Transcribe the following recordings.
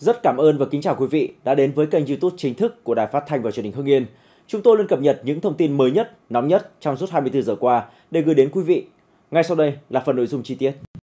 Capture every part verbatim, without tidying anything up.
Rất cảm ơn và kính chào quý vị đã đến với kênh YouTube chính thức của Đài Phát thanh và Truyền hình Hưng Yên. Chúng tôi luôn cập nhật những thông tin mới nhất, nóng nhất trong suốt hai mươi tư giờ qua để gửi đến quý vị. Ngay sau đây là phần nội dung chi tiết.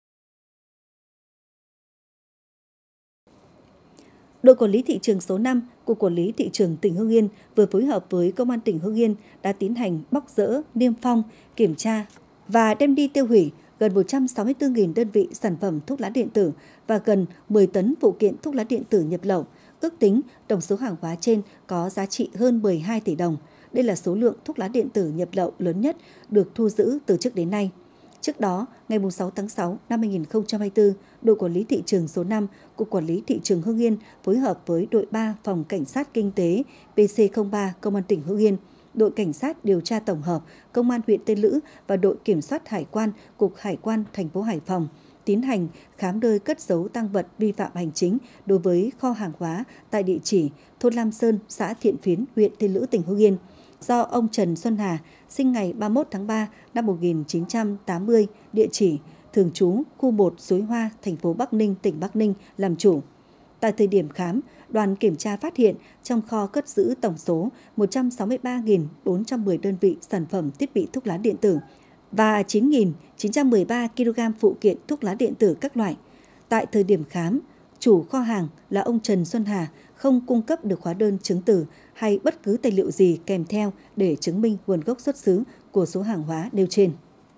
Đội quản lý thị trường số năm, Cục Quản lý Thị trường tỉnh Hưng Yên vừa phối hợp với Công an tỉnh Hưng Yên đã tiến hành bóc dỡ, niêm phong, kiểm tra và đem đi tiêu hủy gần một trăm sáu mươi tư nghìn đơn vị sản phẩm thuốc lá điện tử và gần mười tấn phụ kiện thuốc lá điện tử nhập lậu. Ước tính tổng số hàng hóa trên có giá trị hơn mười hai tỷ đồng. Đây là số lượng thuốc lá điện tử nhập lậu lớn nhất được thu giữ từ trước đến nay. Trước đó, ngày sáu tháng sáu năm hai nghìn không trăm hai mươi tư, đội quản lý thị trường số năm, Cục Quản lý Thị trường Hưng Yên phối hợp với đội ba Phòng Cảnh sát Kinh tế P C không ba Công an tỉnh Hưng Yên, đội Cảnh sát điều tra tổng hợp Công an huyện Tiên Lữ và đội Kiểm soát Hải quan Cục Hải quan thành phố Hải Phòng tiến hành khám nơi cất giấu tang vật vi phạm hành chính đối với kho hàng hóa tại địa chỉ thôn Lam Sơn, xã Thiện Phiến, huyện Tiên Lữ, tỉnh Hưng Yên, do ông Trần Xuân Hà, sinh ngày ba mươi mốt tháng ba năm một nghìn chín trăm tám mươi, địa chỉ thường trú khu một Suối Hoa, thành phố Bắc Ninh, tỉnh Bắc Ninh làm chủ. Tại thời điểm khám, đoàn kiểm tra phát hiện trong kho cất giữ tổng số một trăm sáu mươi ba nghìn bốn trăm mười đơn vị sản phẩm thiết bị thuốc lá điện tử và chín nghìn chín trăm mười ba ki lô gam phụ kiện thuốc lá điện tử các loại. Tại thời điểm khám, chủ kho hàng là ông Trần Xuân Hà không cung cấp được hóa đơn chứng từ hay bất cứ tài liệu gì kèm theo để chứng minh nguồn gốc xuất xứ của số hàng hóa nêu trên.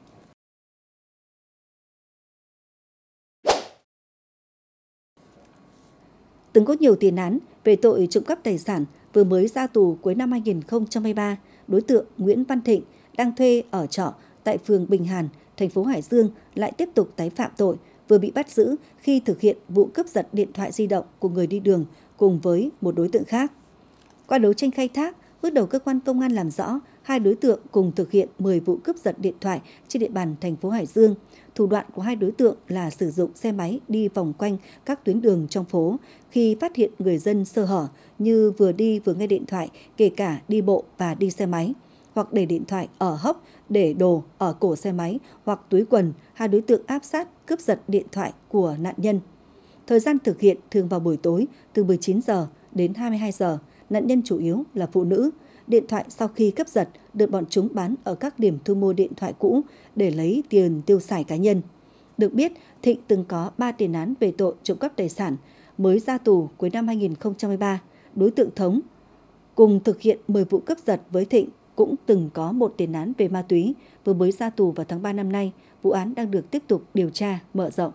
Từng có nhiều tiền án về tội trộm cắp tài sản, vừa mới ra tù cuối năm hai nghìn không trăm hai mươi ba, đối tượng Nguyễn Văn Thịnh đang thuê ở trọ tại phường Bình Hàn, thành phố Hải Dương lại tiếp tục tái phạm tội, vừa bị bắt giữ khi thực hiện vụ cướp giật điện thoại di động của người đi đường cùng với một đối tượng khác. Qua đấu tranh khai thác, bước đầu cơ quan công an làm rõ hai đối tượng cùng thực hiện mười vụ cướp giật điện thoại trên địa bàn thành phố Hải Dương. Thủ đoạn của hai đối tượng là sử dụng xe máy đi vòng quanh các tuyến đường trong phố khi phát hiện người dân sơ hở như vừa đi vừa nghe điện thoại, kể cả đi bộ và đi xe máy, hoặc để điện thoại ở hốc, để đồ ở cổ xe máy hoặc túi quần. Hai đối tượng áp sát cướp giật điện thoại của nạn nhân. Thời gian thực hiện thường vào buổi tối từ mười chín giờ đến hai mươi hai giờ. Nạn nhân chủ yếu là phụ nữ. Điện thoại sau khi cướp giật được bọn chúng bán ở các điểm thu mua điện thoại cũ để lấy tiền tiêu xài cá nhân. Được biết, Thịnh từng có ba tiền án về tội trộm cắp tài sản, mới ra tù cuối năm hai nghìn không trăm hai mươi ba. Đối tượng Thống cùng thực hiện mười vụ cướp giật với Thịnh cũng từng có một tiền án về ma túy, vừa mới ra tù vào tháng ba năm nay. Vụ án đang được tiếp tục điều tra, mở rộng.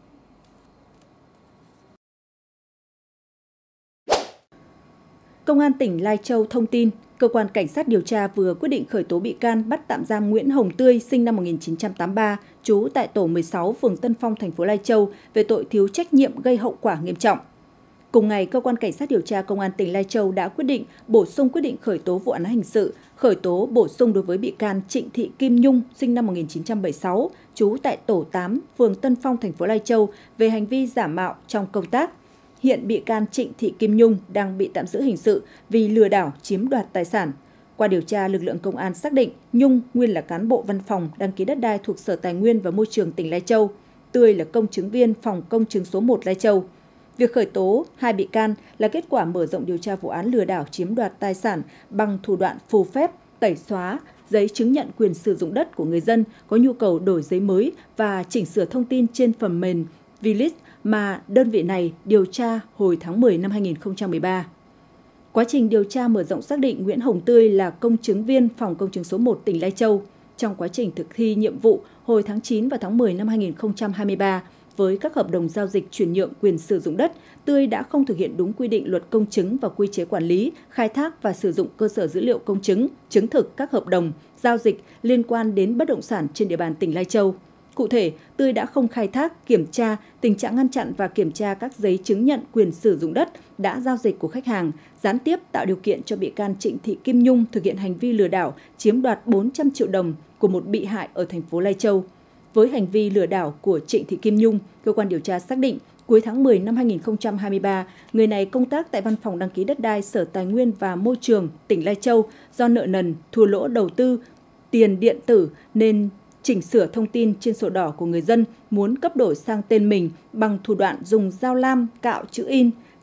Công an tỉnh Lai Châu thông tin, Cơ quan Cảnh sát điều tra vừa quyết định khởi tố bị can bắt tạm giam Nguyễn Hồng Tươi, sinh năm một nghìn chín trăm tám mươi ba, trú tại tổ mười sáu, phường Tân Phong, thành phố Lai Châu về tội thiếu trách nhiệm gây hậu quả nghiêm trọng. Cùng ngày, Cơ quan Cảnh sát điều tra Công an tỉnh Lai Châu đã quyết định bổ sung quyết định khởi tố vụ án hình sự, khởi tố bổ sung đối với bị can Trịnh Thị Kim Nhung, sinh năm một nghìn chín trăm bảy mươi sáu, trú tại tổ tám, phường Tân Phong, thành phố Lai Châu về hành vi giả mạo trong công tác. Hiện bị can Trịnh Thị Kim Nhung đang bị tạm giữ hình sự vì lừa đảo chiếm đoạt tài sản. Qua điều tra, lực lượng công an xác định Nhung nguyên là cán bộ văn phòng đăng ký đất đai thuộc Sở Tài nguyên và Môi trường tỉnh Lai Châu, Tươi là công chứng viên phòng công chứng số một Lai Châu. Việc khởi tố hai bị can là kết quả mở rộng điều tra vụ án lừa đảo chiếm đoạt tài sản bằng thủ đoạn phù phép, tẩy xóa giấy chứng nhận quyền sử dụng đất của người dân có nhu cầu đổi giấy mới và chỉnh sửa thông tin trên phần mềm Vilis mà đơn vị này điều tra hồi tháng mười năm hai nghìn không trăm mười ba. Quá trình điều tra mở rộng xác định Nguyễn Hồng Tươi là công chứng viên phòng công chứng số một tỉnh Lai Châu. Trong quá trình thực thi nhiệm vụ hồi tháng chín và tháng mười năm hai nghìn không trăm hai mươi ba, với các hợp đồng giao dịch chuyển nhượng quyền sử dụng đất, Tươi đã không thực hiện đúng quy định luật công chứng và quy chế quản lý, khai thác và sử dụng cơ sở dữ liệu công chứng, chứng thực các hợp đồng, giao dịch liên quan đến bất động sản trên địa bàn tỉnh Lai Châu. Cụ thể, Tươi đã không khai thác, kiểm tra, tình trạng ngăn chặn và kiểm tra các giấy chứng nhận quyền sử dụng đất đã giao dịch của khách hàng, gián tiếp tạo điều kiện cho bị can Trịnh Thị Kim Nhung thực hiện hành vi lừa đảo chiếm đoạt bốn trăm triệu đồng của một bị hại ở thành phố Lai Châu. Với hành vi lừa đảo của Trịnh Thị Kim Nhung, cơ quan điều tra xác định cuối tháng mười năm hai nghìn không trăm hai mươi ba, người này công tác tại Văn phòng đăng ký đất đai Sở Tài nguyên và Môi trường tỉnh Lai Châu do nợ nần, thua lỗ đầu tư tiền điện tử nên chỉnh sửa thông tin trên sổ đỏ của người dân muốn cấp đổi sang tên mình bằng thủ đoạn dùng dao lam cạo chữ in,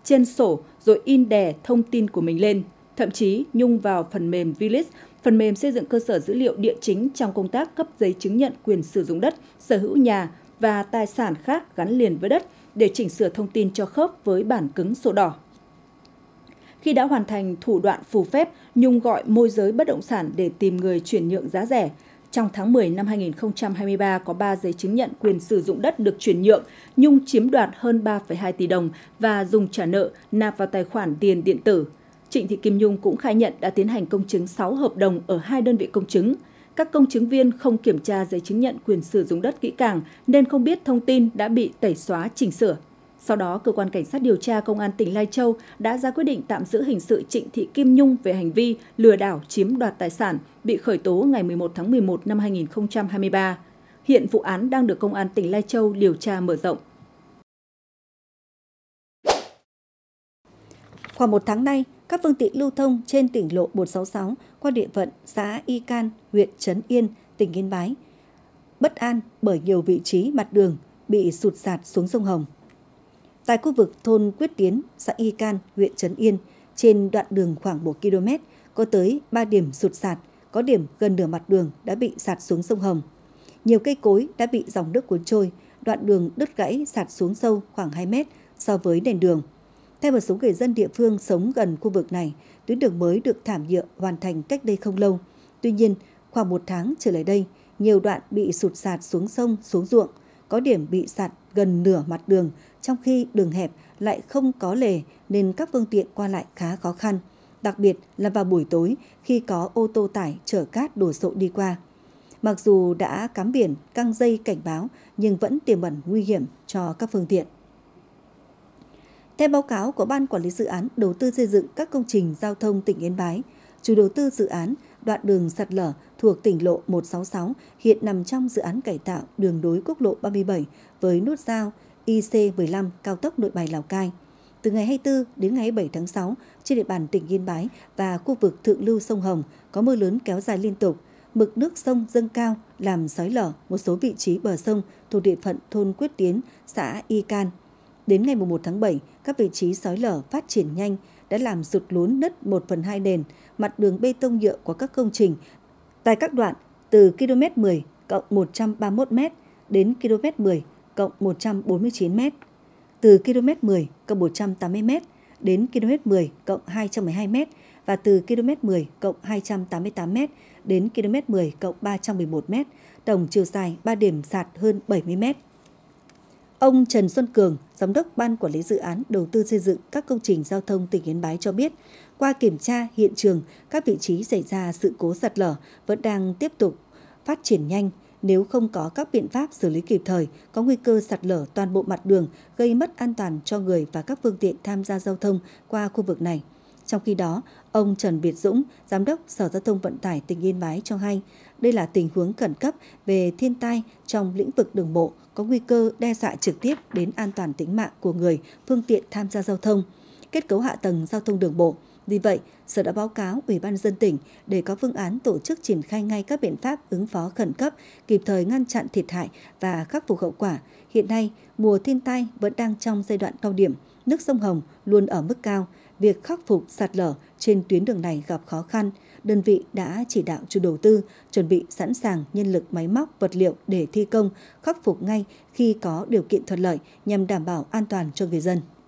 trên sổ rồi in đè thông tin của mình lên. Thậm chí Nhung vào phần mềm Vilis, phần mềm xây dựng cơ sở dữ liệu địa chính trong công tác cấp giấy chứng nhận quyền sử dụng đất, sở hữu nhà và tài sản khác gắn liền với đất để chỉnh sửa thông tin cho khớp với bản cứng sổ đỏ. Khi đã hoàn thành thủ đoạn phù phép, Nhung gọi môi giới bất động sản để tìm người chuyển nhượng giá rẻ. Trong tháng mười năm hai nghìn không trăm hai mươi ba, có ba giấy chứng nhận quyền sử dụng đất được chuyển nhượng. Nhung chiếm đoạt hơn ba phẩy hai tỷ đồng và dùng trả nợ nạp vào tài khoản tiền điện tử. Trịnh Thị Kim Nhung cũng khai nhận đã tiến hành công chứng sáu hợp đồng ở hai đơn vị công chứng. Các công chứng viên không kiểm tra giấy chứng nhận quyền sử dụng đất kỹ càng nên không biết thông tin đã bị tẩy xóa chỉnh sửa. Sau đó, Cơ quan Cảnh sát điều tra Công an tỉnh Lai Châu đã ra quyết định tạm giữ hình sự Trịnh Thị Kim Nhung về hành vi lừa đảo chiếm đoạt tài sản, bị khởi tố ngày mười một tháng mười một năm hai nghìn không trăm hai mươi ba. Hiện vụ án đang được Công an tỉnh Lai Châu điều tra mở rộng. Khoảng một tháng nay, các phương tiện lưu thông trên tỉnh lộ một sáu sáu qua địa phận xã Y Can, huyện Trấn Yên, tỉnh Yên Bái bất an bởi nhiều vị trí mặt đường bị sụt sạt xuống sông Hồng. Tại khu vực thôn Quyết Tiến, xã Y Can, huyện Trấn Yên, trên đoạn đường khoảng một ki lô mét, có tới ba điểm sụt sạt, có điểm gần nửa mặt đường đã bị sạt xuống sông Hồng. Nhiều cây cối đã bị dòng nước cuốn trôi, đoạn đường đứt gãy sạt xuống sâu khoảng hai mét so với nền đường. Theo một số người dân địa phương sống gần khu vực này, tuyến đường mới được thảm nhựa hoàn thành cách đây không lâu. Tuy nhiên, khoảng một tháng trở lại đây, nhiều đoạn bị sụt sạt xuống sông, xuống ruộng, có điểm bị sạt gần nửa mặt đường, trong khi đường hẹp lại không có lề nên các phương tiện qua lại khá khó khăn, đặc biệt là vào buổi tối khi có ô tô tải chở cát đổ sộ đi qua. Mặc dù đã cắm biển, căng dây cảnh báo nhưng vẫn tiềm ẩn nguy hiểm cho các phương tiện. Theo báo cáo của Ban Quản lý Dự án Đầu tư xây dựng các công trình giao thông tỉnh Yên Bái, chủ đầu tư dự án đoạn đường sạt lở thuộc tỉnh lộ một sáu sáu hiện nằm trong dự án cải tạo đường nối quốc lộ ba mươi bảy với nút giao I C mười lăm cao tốc Nội Bài Lào Cai. Từ ngày hai mươi tư đến ngày hai mươi bảy tháng sáu, trên địa bàn tỉnh Yên Bái và khu vực thượng lưu sông Hồng có mưa lớn kéo dài liên tục, mực nước sông dâng cao làm xói lở một số vị trí bờ sông thuộc địa phận thôn Quyết Tiến, xã Y Can. Đến ngày mùng một tháng bảy, các vị trí xói lở phát triển nhanh đã làm sụt lún nứt một phần hai nền, mặt đường bê tông nhựa của các công trình tại các đoạn từ ki lô mét mười cộng một trăm ba mươi mốt mét đến ki lô mét mười cộng một trăm bốn mươi chín mét, từ ki lô mét mười cộng một trăm tám mươi mét đến ki lô mét mười cộng hai trăm mười hai mét và từ ki lô mét mười cộng hai trăm tám mươi tám mét đến ki lô mét mười cộng ba trăm mười một mét, tổng chiều dài ba điểm sạt hơn bảy mươi mét. Ông Trần Xuân Cường, Giám đốc Ban Quản lý Dự án Đầu tư xây dựng các công trình giao thông tỉnh Yên Bái cho biết, qua kiểm tra hiện trường, các vị trí xảy ra sự cố sạt lở vẫn đang tiếp tục phát triển nhanh. Nếu không có các biện pháp xử lý kịp thời, có nguy cơ sạt lở toàn bộ mặt đường, gây mất an toàn cho người và các phương tiện tham gia giao thông qua khu vực này. Trong khi đó, ông Trần Việt Dũng, Giám đốc Sở Giao thông Vận tải tỉnh Yên Bái cho hay, đây là tình huống khẩn cấp về thiên tai trong lĩnh vực đường bộ, có nguy cơ đe dọa trực tiếp đến an toàn tính mạng của người, phương tiện tham gia giao thông, kết cấu hạ tầng giao thông đường bộ. Vì vậy, Sở đã báo cáo Ủy ban nhân dân tỉnh để có phương án tổ chức triển khai ngay các biện pháp ứng phó khẩn cấp, kịp thời ngăn chặn thiệt hại và khắc phục hậu quả. Hiện nay, mùa thiên tai vẫn đang trong giai đoạn cao điểm, nước sông Hồng luôn ở mức cao. Việc khắc phục sạt lở trên tuyến đường này gặp khó khăn. Đơn vị đã chỉ đạo chủ đầu tư chuẩn bị sẵn sàng nhân lực, máy móc, vật liệu để thi công, khắc phục ngay khi có điều kiện thuận lợi nhằm đảm bảo an toàn cho người dân.